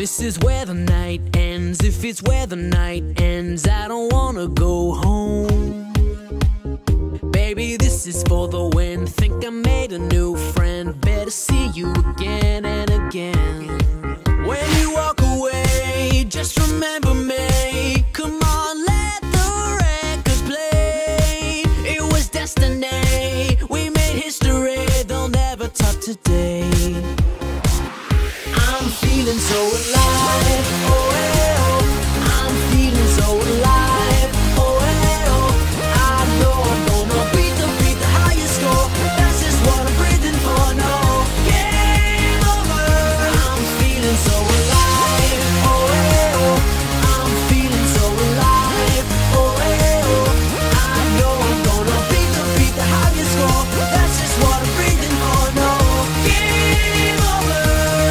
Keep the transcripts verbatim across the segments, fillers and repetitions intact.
This is where the night ends. If it's where the night ends, I don't wanna go home. Baby, this is for the win. Think I made a new friend. Better see you again and again. When you walk away, just remember me. Come on, let the record play. It was destiny. We made history. They'll never top today. I'm feeling so alive, oh eh, oh. I'm feeling so alive, oh eh, oh. I know I'm gonna beat the beat the highest score. That's just what I'm breathing for, no game over. I'm feeling so alive, oh eh, oh. I'm feeling so alive, oh eh, oh. I know I'm gonna beat the beat the highest score. That's just what I'm breathing for, no game over.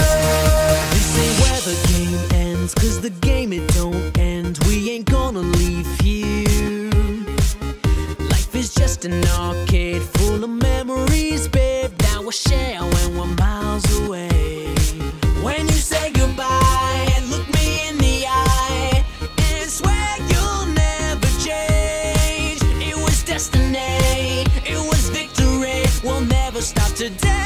Cause the game, it don't end. We ain't gonna leave here. Life is just an arcade full of memories, babe, that we'll share when we're miles away. When you say goodbye, look me in the eye and swear you'll never change. It was destiny, it was victory. We'll never stop today.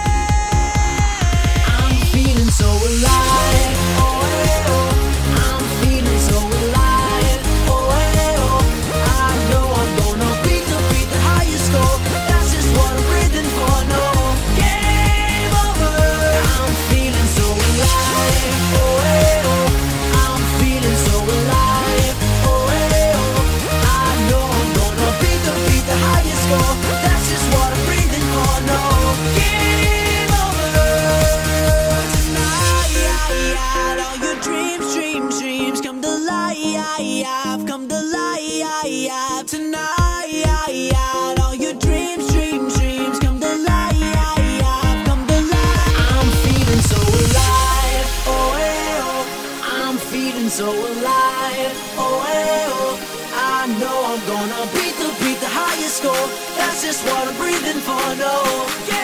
I'm feeling so alive, oh eh, oh. I'm feeling so alive, oh eh, oh. I know I'm gonna beat the beat the highest score. That's just what I'm breathing for, no game over. I'm feeling so alive, oh eh, oh. I'm feeling so alive, oh eh, oh. I know I'm gonna beat the beat the highest score. That's just what I'm breathing for, no game over. Tonight, all your dreams, dreams, dreams come to life, come to life. Tonight, all your dreams, dreams, dreams come to life, come to life. I'm feeling so alive, oh eh, oh. I'm feeling so alive, oh eh, oh. I know I'm gonna beat the beat the highest score. That's just what I'm breathing for, no.